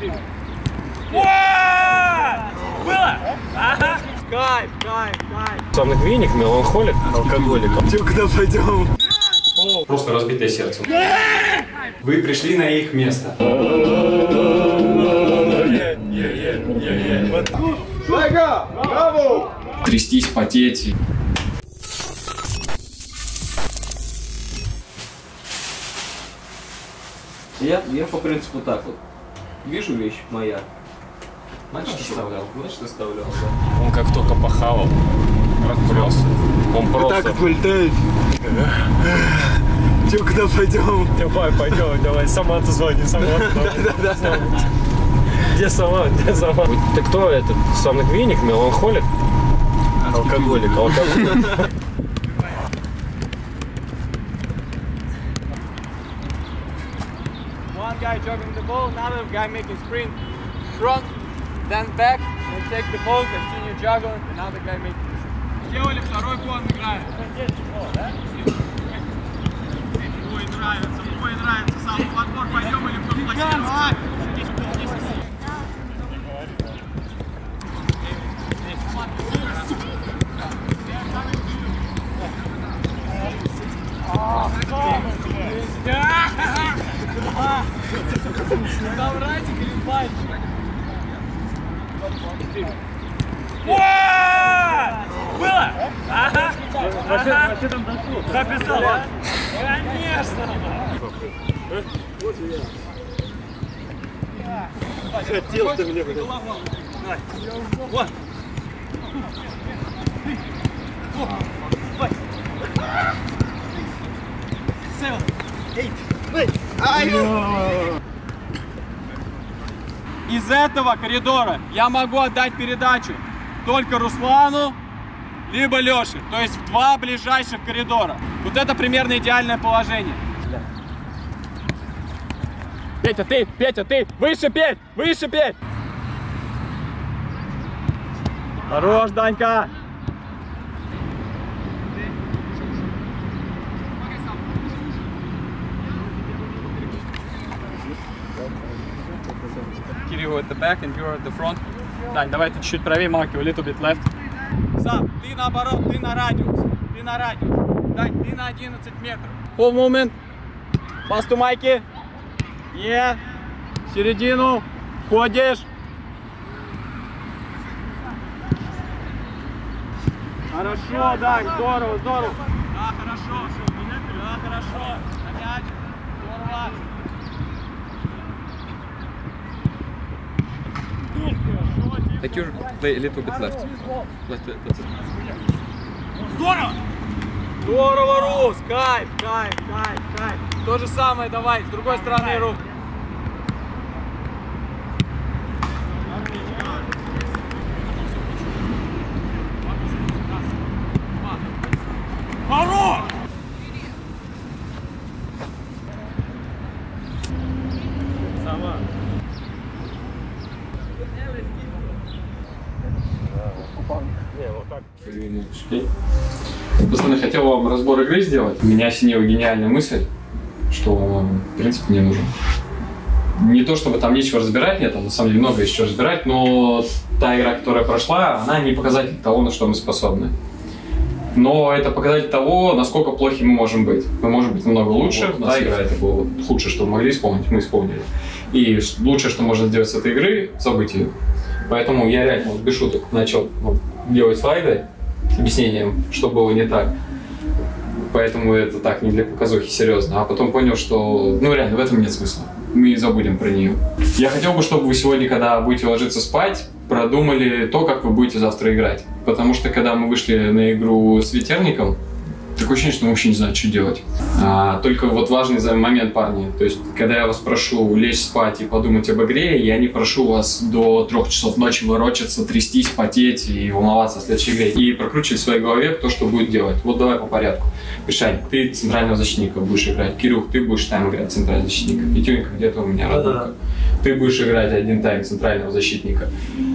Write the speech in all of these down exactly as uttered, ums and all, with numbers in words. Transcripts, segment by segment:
Было? Ага. Кайф, кайф, кайф. Сомнамбулик, веник, меланхолик, алкоголик. Куда пойдем? Просто разбитое сердце. Вы пришли на их место. Трястись, потеть. Я, я по принципу так вот. Вижу вещь моя. Значит, оставлял. Значит, оставлял, да. Он как только похавал, расплелся. Он просто... Так вылетает. Че, куда пойдем? Давай, пойдем, давай. Сама ты звони, сама. Да-да-да. Где сама, где сама? Ты кто этот? Сомнамбулик, веник, меланхолик? Алкоголик, алкоголик. One guy jogging the ball, another guy making sprint front, then back, and take the ball, continue jogging, another guy making the sprint. Сделали второй план, играем. Ой, нравится, ой, нравится. Сам в подбор пойдем или в комплексировать? Там Радик или Пальчик? Было? Ага. Вообще там дошло. Записал, да? Конечно. Хотел ты мне, блин. Вот. Seven, eight, nine. Из этого коридора я могу отдать передачу только Руслану, либо Леше. То есть в два ближайших коридора. Вот это примерно идеальное положение. Петя, ты, Петя, ты, выше, Петь, выше, Петь. Хорош, Данька. Кирилл at the back and you're at the front. Дань, давай ты чуть-чуть правее, Марки, a little bit left. Сам, ты наоборот, ты на радиус, ты на радиус. Дань, ты на одиннадцать метров. Full movement. Pass to Майки. Yeah. Середину. Ходишь. Хорошо, Дань, здорово, здорово. Да, хорошо. Да, хорошо. Опять. Здорово. Take your play a little bit left. Left, left. Здорово! Здорово, Рус! Кайф, кайф, кайф, кайф. То же самое давай, с другой стороны рук. Хорош! Сама. Пацаны, хотел вам разбор игры сделать. Меня осенила гениальная мысль, что он, в принципе, не нужен. Не то, чтобы там нечего разбирать, нет, там на самом деле много еще разбирать, но та игра, которая прошла, она не показатель того, на что мы способны. Но это показатель того, насколько плохи мы можем быть. Мы можем быть намного лучше. Вот, та игра это было худшее, что мы могли исполнить, мы исполнили. И лучшее, что можно сделать с этой игры, забыть ее. Поэтому я реально, вот, без шуток, начал вот, делать слайды с объяснением, что было не так. Поэтому это так, не для показухи, серьезно. А потом понял, что, ну реально, в этом нет смысла. Мы забудем про нее. Я хотел бы, чтобы вы сегодня, когда будете ложиться спать, продумали то, как вы будете завтра играть. Потому что, когда мы вышли на игру с Ветерником, такое ощущение, что мы вообще не знаем, что делать. А, только вот важный момент, парни. То есть, когда я вас прошу лечь спать и подумать об игре, я не прошу вас до трех часов ночи ворочаться, трястись, потеть и волноваться о следующей игре. И прокручивать в своей голове, кто что будет делать. Вот давай по порядку. Мишань, ты центрального защитника будешь играть. Кирюх, ты будешь тайм играть центрального защитника. Петюнька, где-то у меня родненько. Ты будешь играть один тайм центрального защитника.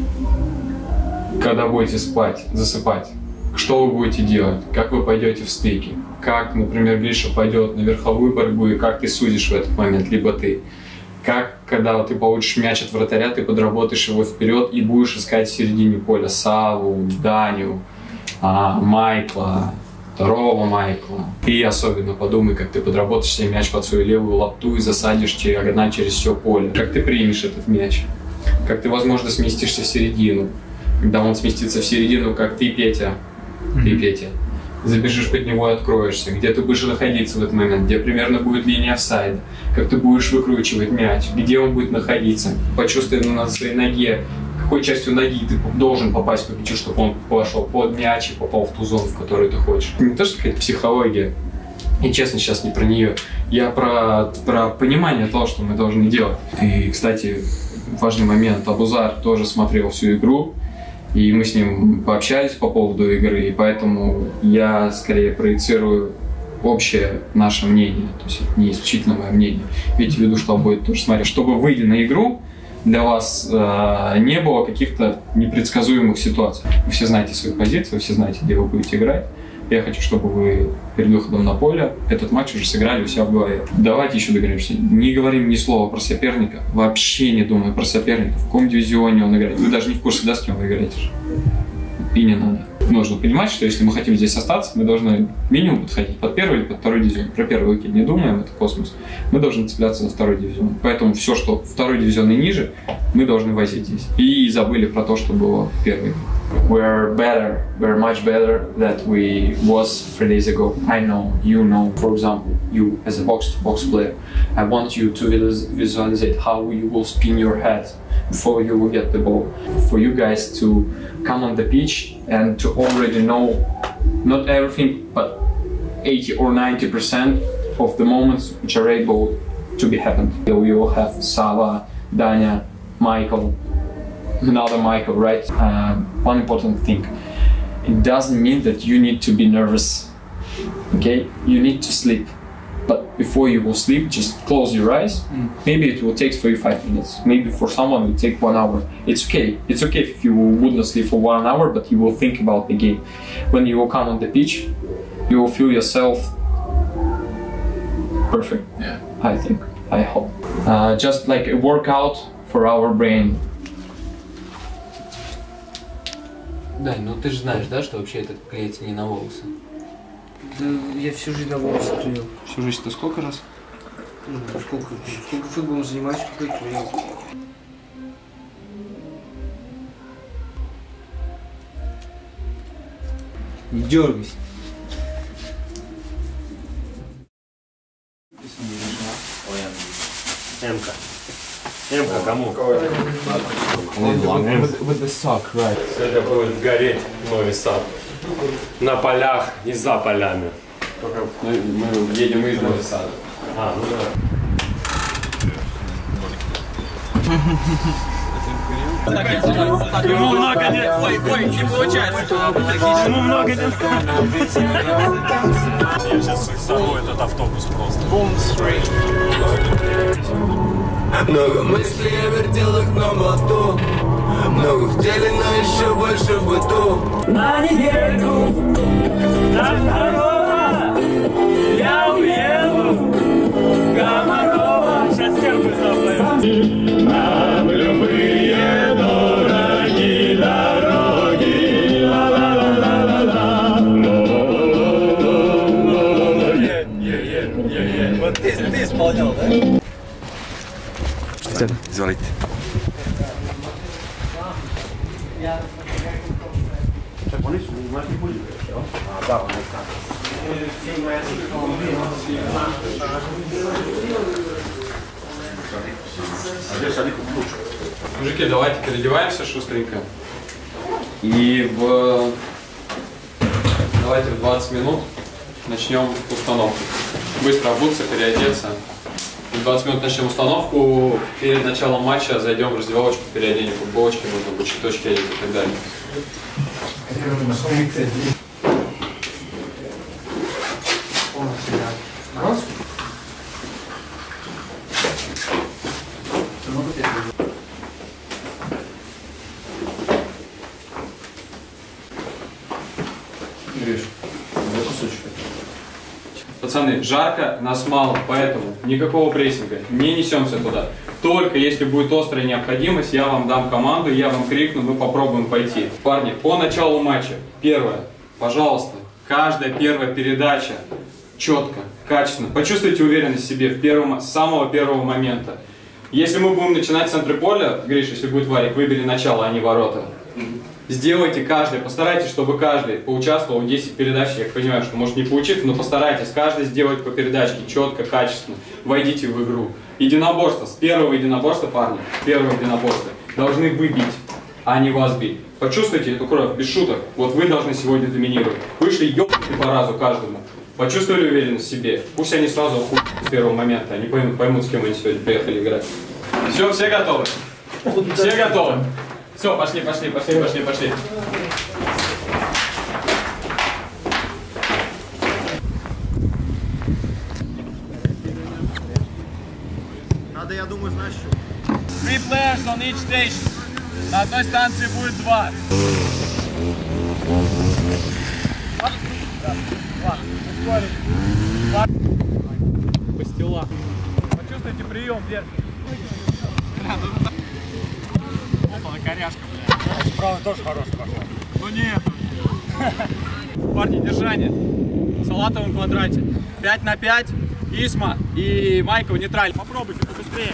Когда будете спать, засыпать, что вы будете делать, как вы пойдете в стыки, как, например, Гриша пойдет на верховую борьбу и как ты судишь в этот момент, либо ты, как когда вот ты получишь мяч от вратаря, ты подработаешь его вперед и будешь искать в середине поля Саву, Даню, а, Майкла, второго Майкла. И особенно подумай, как ты подработаешь себе мяч под свою левую лапту и засадишь диагональ через все поле. Как ты примешь этот мяч. Как ты, возможно, сместишься в середину. Когда он сместится в середину, как ты, Петя, mm-hmm. ты, Петя, забежишь под него и откроешься. Где ты будешь находиться в этот момент, где примерно будет линия офсайда. Как ты будешь выкручивать мяч, где он будет находиться. Почувствуй на своей ноге, какой частью ноги ты должен попасть по мячу, чтобы он пошел под мяч и попал в ту зону, в которую ты хочешь. Не то, что какая-то психология. И честно, сейчас не про нее. Я про, про понимание того, что мы должны делать. И, кстати, важный момент. Абузар тоже смотрел всю игру. И мы с ним пообщались по поводу игры. И поэтому я скорее проецирую общее наше мнение. То есть это не исключительно мое мнение. Имейте в виду, что он будет тоже смотреть. Чтобы, выйдя на игру, для вас э, не было каких-то непредсказуемых ситуаций. Вы все знаете свою позицию, вы все знаете, где вы будете играть. Я хочу, чтобы вы перед выходом на поле этот матч уже сыграли у себя в голове. Давайте еще договоримся. Не говорим ни слова про соперника. Вообще не думаю про соперника. В каком дивизионе он играет. Вы даже не в курсе, да, с кем вы играете. И не надо. Нужно понимать, что если мы хотим здесь остаться, мы должны минимум подходить под первый или под второй дивизион. Про первый окей, не думаем, это космос. Мы должны цепляться за второй дивизион. Поэтому все, что второй дивизион и ниже, мы должны возить здесь. И забыли про то, что было первый. We're better, we're much better than we was three days ago. I know, you know, for example, you as a box-to-box player, I want you to visualize how you will spin your head before you will get the ball. For you guys to come on the pitch and to already know not everything, but eighty or ninety percent of the moments which are able to be happened. We will have Sava, Danya, Michael, another Michael, right? Uh, one important thing, it doesn't mean that you need to be nervous, okay? You need to sleep, but before you will sleep, just close your eyes. Mm. Maybe it will take for you five minutes. Maybe for someone it will take one hour. It's okay. It's okay if you would not sleep for one hour, but you will think about the game. When you will come on the pitch, you will feel yourself perfect. Yeah. I think. I hope. Uh, just like a workout for our brain. Дань, ну ты же знаешь, да, что вообще это клеится не на волосы? Да я всю жизнь на волосы клеил. Всю жизнь-то сколько раз? Ну, сколько, сколько футболом занимаюсь, сколько и клеил. Не дергайся. Эмка. Эмка кому? With the sock, right. Сегодня будет гореть новый сад. На полях и за полями. Только мы, мы едем из Нового Сада. А, ну да. Ему много нет. Ой, ой, не получается. Ему много нет. Я сейчас сорву этот автобус просто. Много мыслей я вертел их на моту. Много в теле, но еще больше в быту. На недельку до второго я уеду Комарова. Сейчас стенку заплыву. Нам любые дороги дороги. Ла-ла-ла-ла-ла-ла. Вот ты, ты исполнял, да? Изволите. Мужики, давайте переодеваемся шустренько. И в... давайте в двадцать минут начнем установку. Быстро обуться, переодеться. В двадцать минут начнем установку. Перед началом матча зайдем в раздевалочку, переоденем футболочки, можно будет щиточки одеть и так далее. Пацаны, жарко, нас мало, поэтому никакого прессинга, не несемся туда. Только если будет острая необходимость, я вам дам команду, я вам крикну, мы попробуем пойти. Парни, по началу матча, первое, пожалуйста, каждая первая передача четко, качественно. Почувствуйте уверенность в себе в первом, с самого первого момента. Если мы будем начинать с центра поля, Гриш, если будет Варик, выбери начало, а не ворота. Сделайте каждый, постарайтесь, чтобы каждый поучаствовал в десять передач. Я понимаю, что может не получиться, но постарайтесь каждый сделать по передачке четко, качественно. Войдите в игру. Единоборство, с первого единоборства, парни, с первого единоборства должны вы бить, а не вас бить. Почувствуйте эту кровь, без шуток. Вот вы должны сегодня доминировать. Вышли ёбнуты по разу каждому. Почувствовали уверенность в себе. Пусть они сразу хуй с первого момента, они поймут, поймут, с кем они сегодня приехали играть. Все, все готовы? Все готовы? Все, пошли, пошли, пошли, пошли, пошли. Надо, я думаю, знаешь что? Three players on each station. На одной станции будет два. Пастила. Почувствуйте прием, вверх. Опа, на коряшка, бля. Справа тоже хороший пошел. Ну нет. Парни, держание. В салатовом квадрате. пять на пять. Исма и Майка в нейтрале. Попробуйте побыстрее.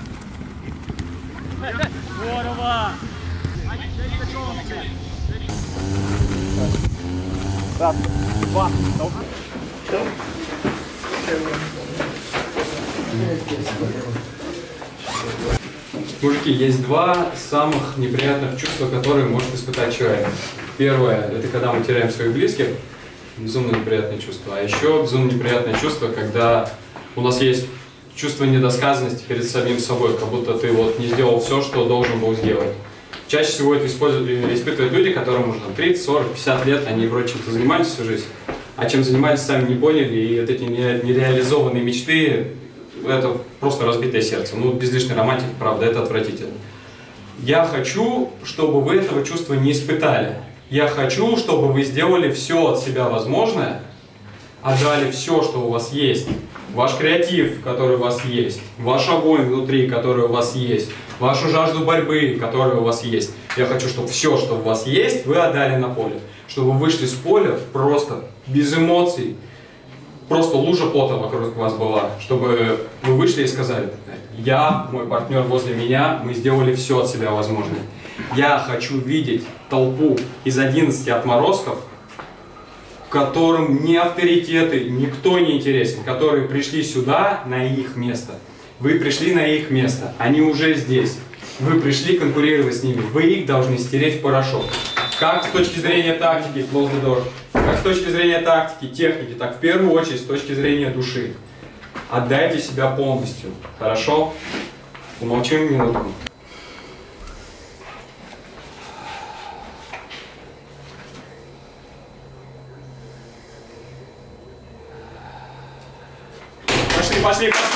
Здорово. Раз, два, Мужики, есть два самых неприятных чувства, которые может испытать человек. Первое, это когда мы теряем своих близких, безумно неприятное чувство. А еще безумно неприятное чувство, когда у нас есть чувство недосказанности перед самим собой, как будто ты вот не сделал все, что должен был сделать. Чаще всего это испытывают люди, которым уже тридцать, сорок, пятьдесят лет, они вроде чем-то занимались всю жизнь, а чем занимались, сами не поняли, и вот эти нереализованные мечты, это просто разбитое сердце. Ну, без лишней романтики, правда, это отвратительно. Я хочу, чтобы вы этого чувства не испытали. Я хочу, чтобы вы сделали все от себя возможное, отдали все, что у вас есть. Ваш креатив, который у вас есть, ваш огонь внутри, который у вас есть, вашу жажду борьбы, которая у вас есть. Я хочу, чтобы все, что у вас есть, вы отдали на поле. Чтобы вы вышли с поля просто без эмоций, просто лужа пота вокруг вас была. Чтобы вы вышли и сказали: я, мой партнер возле меня, мы сделали все от себя возможное. Я хочу видеть толпу из одиннадцати отморозков, которым ни авторитеты, никто не интересен, которые пришли сюда на их место. Вы пришли на их место, они уже здесь. Вы пришли конкурировать с ними, вы их должны стереть в порошок. Как с точки зрения тактики, close the door, как с точки зрения тактики, техники, так в первую очередь с точки зрения души. Отдайте себя полностью, хорошо? Умолчим минутку. Пошли, пошли, пошли!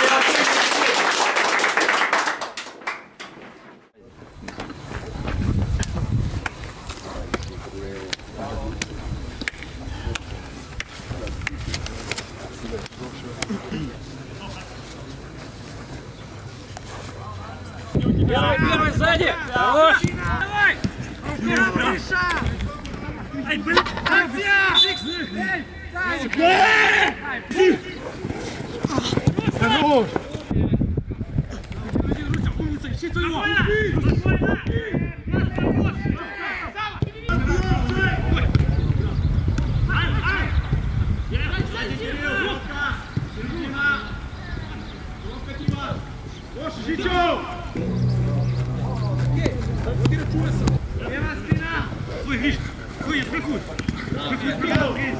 Первый, первый, сзади! Хорош! Давай! Ай, блин! Хорош! Левая спина! Ой, Гриш! Ой, прикуй! Прикуй, прикуй!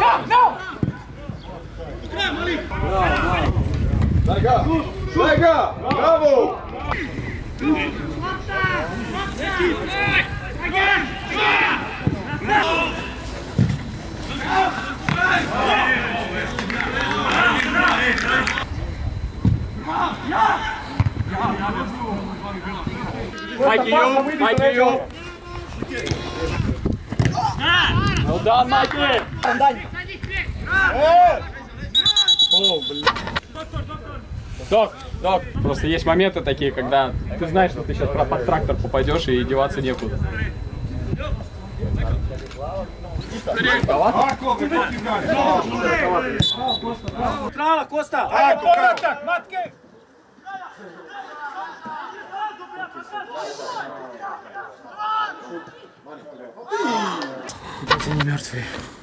Играй, Малик! Дайга! Дайга! Браво! Майки, ю! Майки, ю! Well done, Майки! О, блин! Док! Док, просто есть моменты такие, когда ты знаешь, что ты сейчас под трактор попадешь и деваться некуда. Trava, Costa! Contact, matke! Они мертвые.